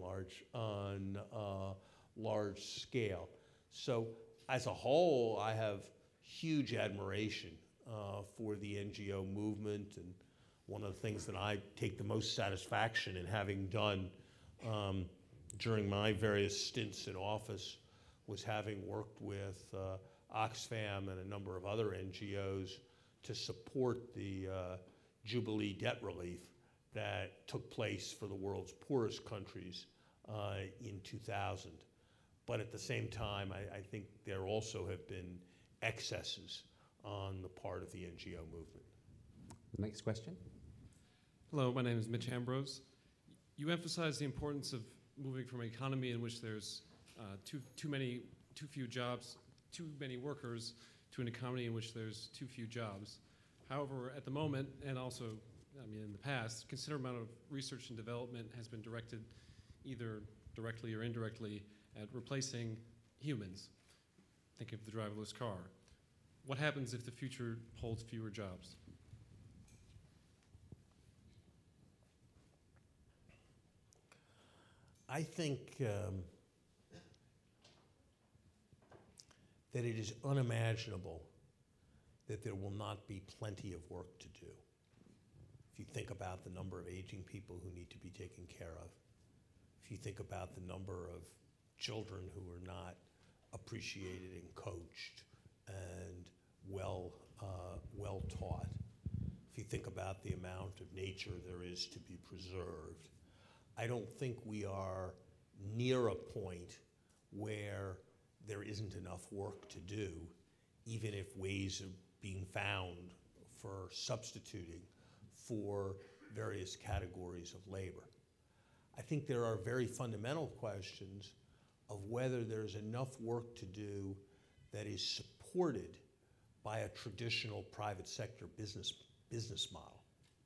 large scale. So as a whole, I have huge admiration for the NGO movement and one of the things that I take the most satisfaction in having done during my various stints in office was having worked with Oxfam and a number of other NGOs to support the Jubilee debt relief that took place for the world's poorest countries in 2000. But at the same time, I think there also have been excesses on the part of the NGO movement. Next question. Hello, my name is Mitch Ambrose. You emphasize the importance of moving from an economy in which there's too few jobs, too many workers, to an economy in which there's too few jobs. However, at the moment, and also, I mean, in the past, a considerable amount of research and development has been directed either directly or indirectly at replacing humans. Think of the driverless car. What happens if the future holds fewer jobs? I think that it is unimaginable that there will not be plenty of work to do. If you think about the number of aging people who need to be taken care of, if you think about the number of children who are not appreciated and coached and well taught, if you think about the amount of nature there is to be preserved, I don't think we are near a point where there isn't enough work to do, even if ways are being found for substituting for various categories of labor. I think there are very fundamental questions of whether there's enough work to do that is supported by a traditional private sector business model.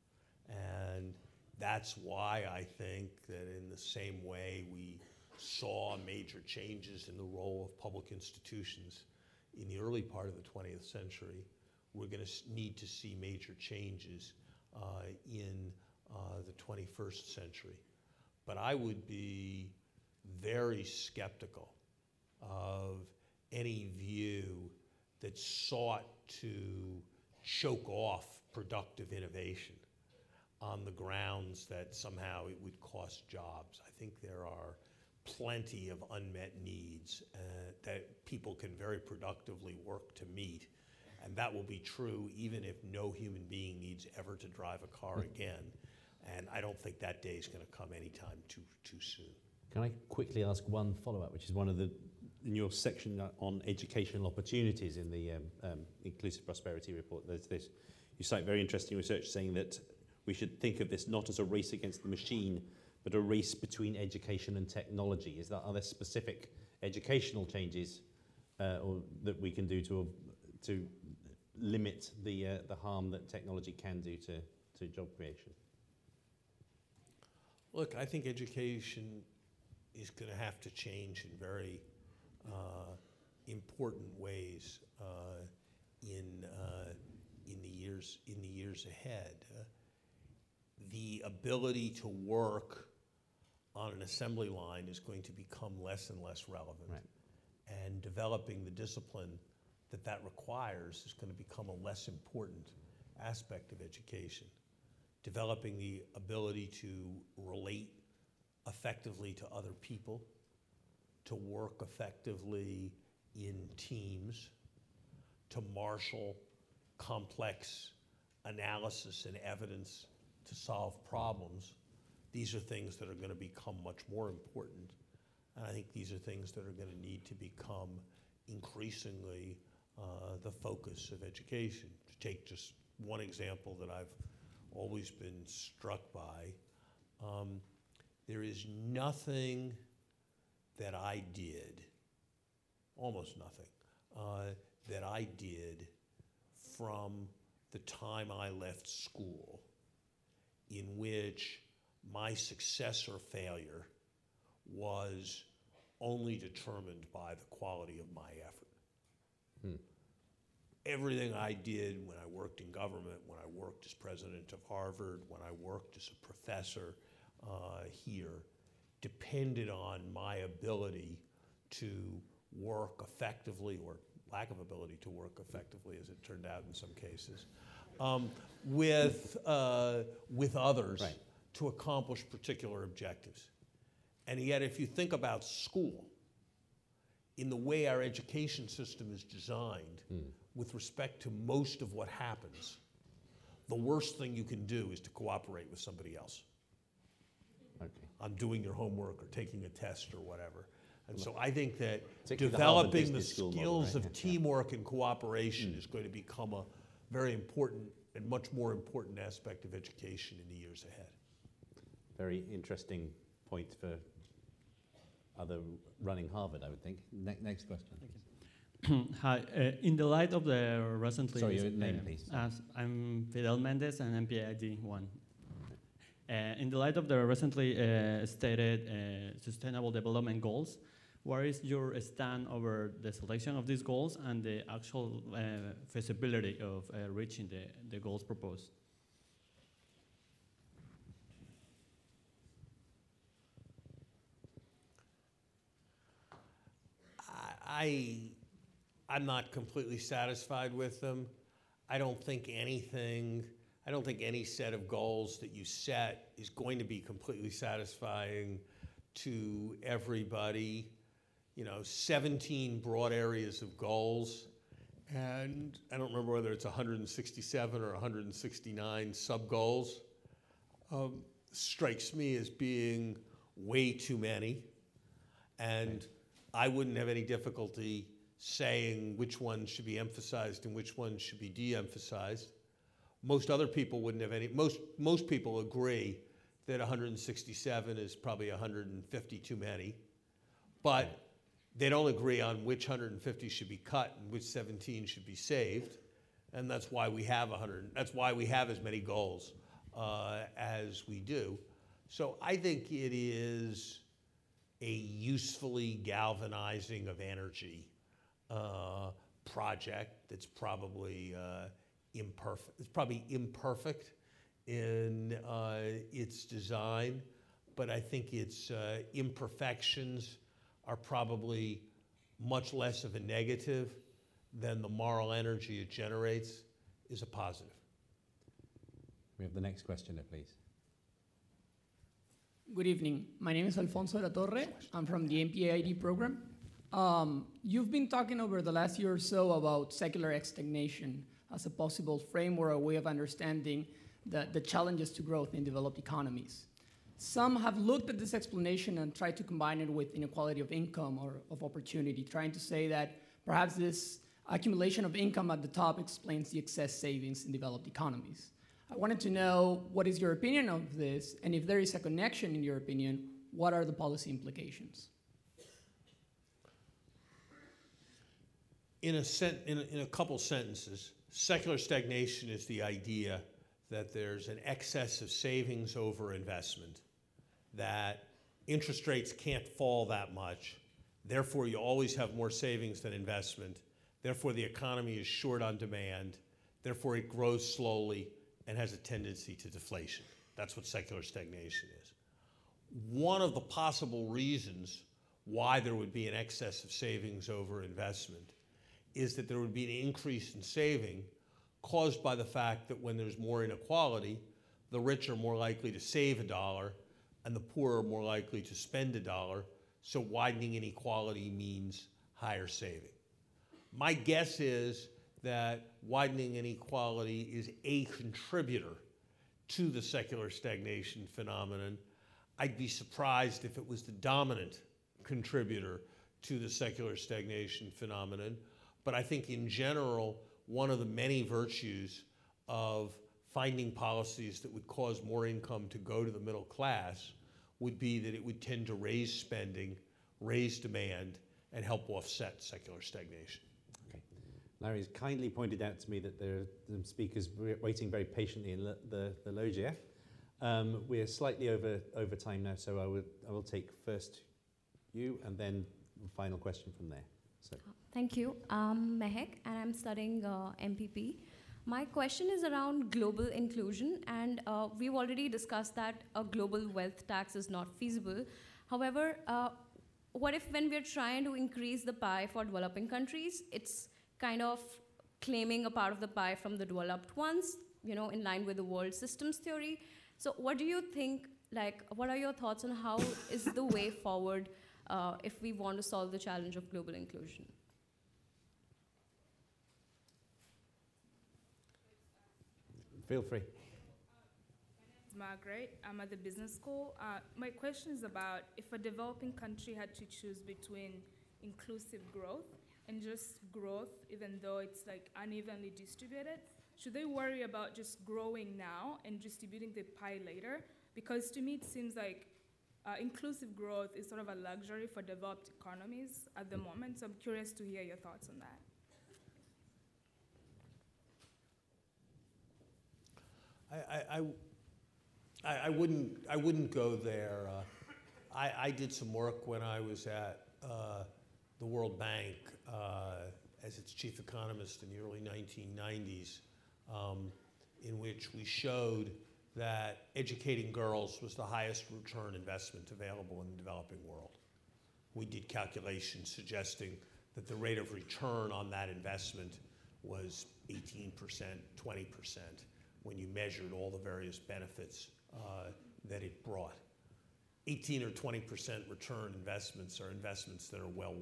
And that's why I think that in the same way we saw major changes in the role of public institutions in the early part of the 20th century, we're going to need to see major changes in the 21st century. But I would be very skeptical of any view that sought to choke off productive innovation on the grounds that somehow it would cost jobs. I think there are plenty of unmet needs that people can very productively work to meet. And that will be true even if no human being needs ever to drive a car again. And I don't think that day is going to come anytime too soon. Can I quickly ask one follow-up, which is one of the, in your section on educational opportunities in the Inclusive Prosperity Report, there's this, you cite very interesting research saying that we should think of this not as a race against the machine, but a race between education and technology. Are there specific educational changes or that we can do to limit the harm that technology can do to job creation? Look, I think education is going to have to change in very important ways in the years ahead. The ability to work on an assembly line is going to become less and less relevant. Right. And developing the discipline that requires is going to become a less important aspect of education. Developing the ability to relate effectively to other people, to work effectively in teams, to marshal complex analysis and evidence to solve problems. These are things that are going to become much more important. And I think these are things that are going to need to become increasingly the focus of education. To take just one example that I've always been struck by, there is nothing that I did, almost nothing, that I did from the time I left school in which my success or failure was only determined by the quality of my effort. Everything I did when I worked in government, when I worked as president of Harvard, when I worked as a professor here, depended on my ability to work effectively, or lack of ability to work effectively, as it turned out in some cases, with others Right. to accomplish particular objectives. And yet, if you think about school, in the way our education system is designed, with respect to most of what happens, the worst thing you can do is to cooperate with somebody else on doing your homework or taking a test or whatever. And so I think that developing the skills of teamwork and cooperation is going to become a very important and much more important aspect of education in the years ahead. Very interesting point for other running Harvard, I would think. Next question. Hi. In the light of the recently... Sorry, your name, please. I'm Fidel Mendez, and MPID 1. In the light of the recently stated Sustainable Development Goals, what is your stand over the selection of these goals and the actual feasibility of reaching the goals proposed? I'm not completely satisfied with them. I don't think any set of goals that you set is going to be completely satisfying to everybody. 17 broad areas of goals, and I don't remember whether it's 167 or 169 sub-goals. Strikes me as being way too many, and I wouldn't have any difficulty saying which ones should be emphasized and which ones should be de-emphasized. Most other people wouldn't have any, most people agree that 167 is probably 150 too many, but they don't agree on which 150 should be cut and which 17 should be saved, and that's why we have that's why we have as many goals as we do. So I think it is a usefully galvanizing of energy project that's probably imperfect. It's probably imperfect in its design, but I think its imperfections are probably much less of a negative than the moral energy it generates is a positive. We have the next questioner, please. Good evening. My name is Alfonso de la Torre. I'm from the MPAID program. You've been talking over the last year or so about secular stagnation as a possible framework or way of understanding the challenges to growth in developed economies. Some have looked at this explanation and tried to combine it with inequality of income or of opportunity, trying to say that perhaps this accumulation of income at the top explains the excess savings in developed economies. I wanted to know what is your opinion of this, and if there is a connection in your opinion, what are the policy implications? In a couple sentences, secular stagnation is the idea that there's an excess of savings over investment, that interest rates can't fall that much, therefore you always have more savings than investment, therefore the economy is short on demand, therefore it grows slowly and has a tendency to deflation. That's what secular stagnation is. One of the possible reasons why there would be an excess of savings over investment is that there would be an increase in saving caused by the fact that when there's more inequality, the rich are more likely to save $1 and the poor are more likely to spend $1, so widening inequality means higher saving. My guess is that widening inequality is a contributor to the secular stagnation phenomenon. I'd be surprised if it was the dominant contributor to the secular stagnation phenomenon, but I think in general, one of the many virtues of finding policies that would cause more income to go to the middle class would be that it would tend to raise spending, raise demand, and help offset secular stagnation. Okay. Larry's kindly pointed out to me that there are some speakers waiting very patiently in the loggia. We're slightly over time now, so I will take first you and then the final question from there. So. Thank you. I'm Mehek, and I'm studying MPP. My question is around global inclusion, and we've already discussed that a global wealth tax is not feasible. However, what if when we're trying to increase the pie for developing countries, it's kind of claiming a part of the pie from the developed ones, in line with the world systems theory. So what do you think, what are your thoughts on how is the way forward if we want to solve the challenge of global inclusion? Feel free. Margaret, I'm at the business school. My question is about if a developing country had to choose between inclusive growth and just growth, even though it's like unevenly distributed, should they worry about just growing now and distributing the pie later? Because to me, it seems like inclusive growth is sort of a luxury for developed economies at the moment. So I'm curious to hear your thoughts on that. I wouldn't go there. I did some work when I was at the World Bank as its chief economist in the early 1990s, in which we showed that educating girls was the highest return investment available in the developing world. We did calculations suggesting that the rate of return on that investment was 18%, 20%, when you measured all the various benefits that it brought. 18 or 20% return investments are investments that are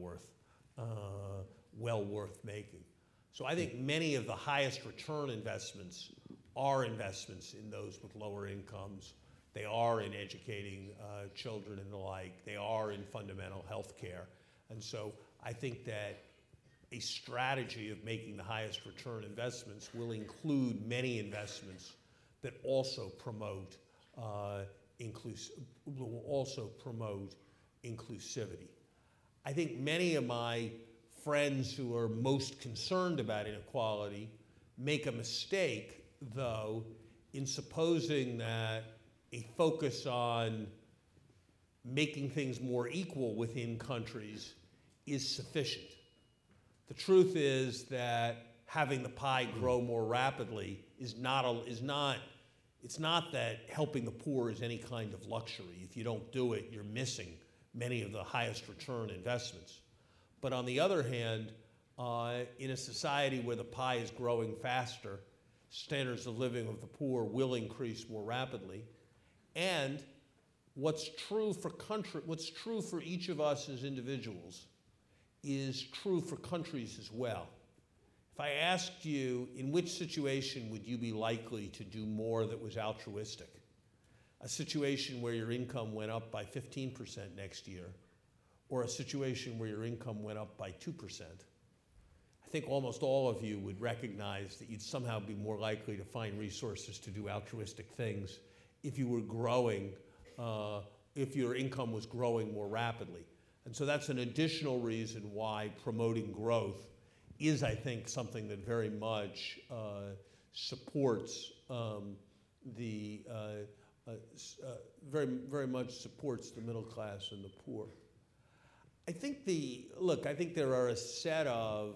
well worth making. So I think many of the highest return investments are investments in those with lower incomes. They are in educating children and the like. They are in fundamental health care. And so I think that a strategy of making the highest return investments will include many investments that also promote inclusivity. I think many of my friends who are most concerned about inequality make a mistake, though, in supposing that a focus on making things more equal within countries is sufficient. The truth is that having the pie grow more rapidly it's not that helping the poor is any kind of luxury. If you don't do it, you're missing many of the highest return investments. But on the other hand, in a society where the pie is growing faster, standards of living of the poor will increase more rapidly. And what's true for each of us as individuals is true for countries as well. If I asked you, in which situation would you be likely to do more that was altruistic? A situation where your income went up by 15% next year, or a situation where your income went up by 2%? I think almost all of you would recognize that you'd somehow be more likely to find resources to do altruistic things if you were growing, if your income was growing more rapidly. And so that's an additional reason why promoting growth is, I think, something that very much supports very much supports the middle class and the poor. I think there are a set of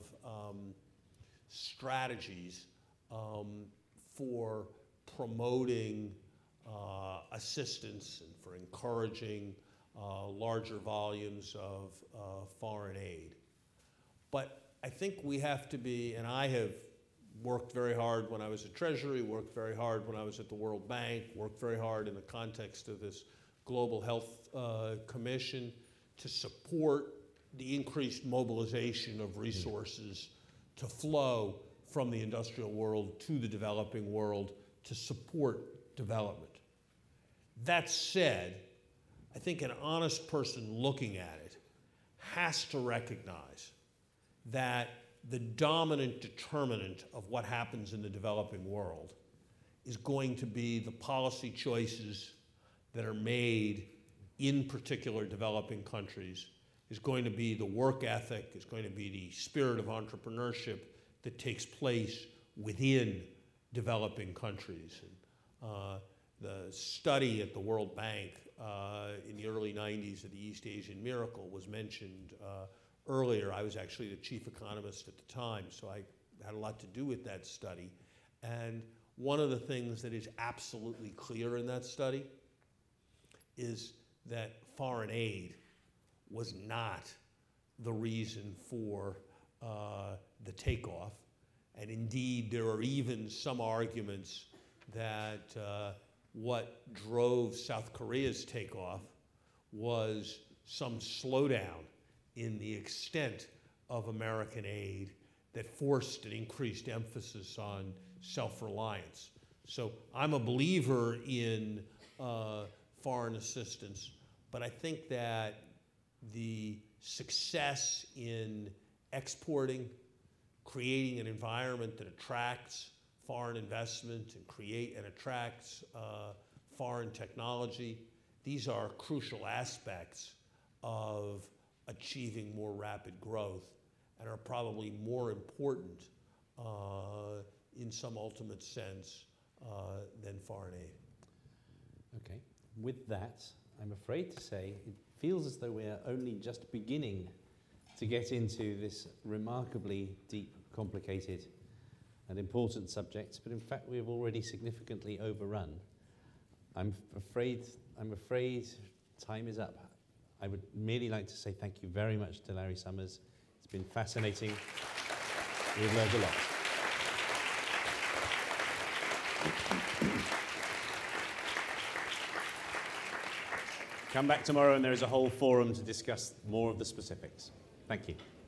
strategies for promoting assistance and for encouraging larger volumes of foreign aid. But I think we have to be, and I have worked very hard when I was at Treasury, worked very hard when I was at the World Bank, worked very hard in the context of this Global Health Commission to support the increased mobilization of resources to flow from the industrial world to the developing world to support development. That said, I think an honest person looking at it has to recognize that the dominant determinant of what happens in the developing world is going to be the policy choices that are made in particular developing countries, is going to be the work ethic, is going to be the spirit of entrepreneurship that takes place within developing countries. And, the study at the World Bank in the early 90s of the East Asian Miracle was mentioned earlier. I was actually the chief economist at the time, so I had a lot to do with that study. And one of the things that is absolutely clear in that study is that foreign aid was not the reason for the takeoff. And indeed, there are even some arguments that what drove South Korea's takeoff was some slowdown in the extent of American aid that forced an increased emphasis on self-reliance. So I'm a believer in foreign assistance, but I think that the success in exporting, creating an environment that attracts foreign investment and attracts foreign technology, these are crucial aspects of achieving more rapid growth and are probably more important in some ultimate sense than foreign aid. Okay. With that, I'm afraid to say it feels as though we're only just beginning to get into this remarkably deep, complicated and important subject, but in fact we've already significantly overrun. I'm afraid time is up. I would merely like to say thank you very much to Larry Summers. It's been fascinating. We've learned a lot. Come back tomorrow and there is a whole forum to discuss more of the specifics. Thank you.